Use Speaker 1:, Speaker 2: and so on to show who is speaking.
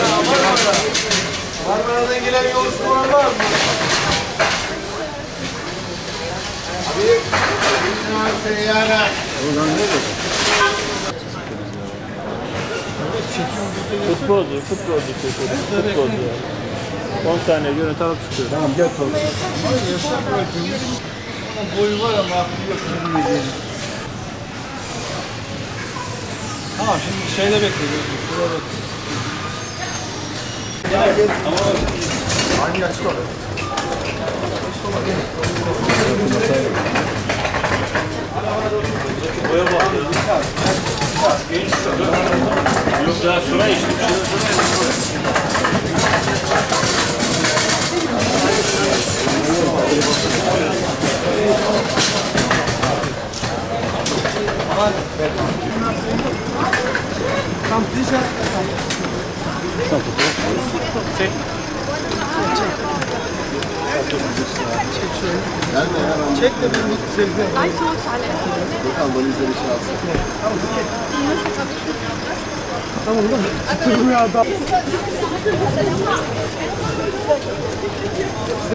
Speaker 1: Marmara'dan gelen yolcusu olan var mı? Abi, seyyara.
Speaker 2: Futbolcu. 10 saniye görüntü alıp çıkıyor.
Speaker 1: Tamam gel sonra. Boyu var ama aklı yok. Tamam şimdi şeyde bekliyoruz. Şurada bekliyoruz. Ama hangi açık olur?
Speaker 2: Boya bakıyor. Yok daha sonra işte.
Speaker 1: Tam dışarı.
Speaker 2: Çek.
Speaker 1: Nerede ya? Çek de bir selfie.
Speaker 3: Ay soğuk şale.
Speaker 1: Bakalım bana izle bir şey alsın.
Speaker 3: Tamam
Speaker 1: da. Tuttum ya adam.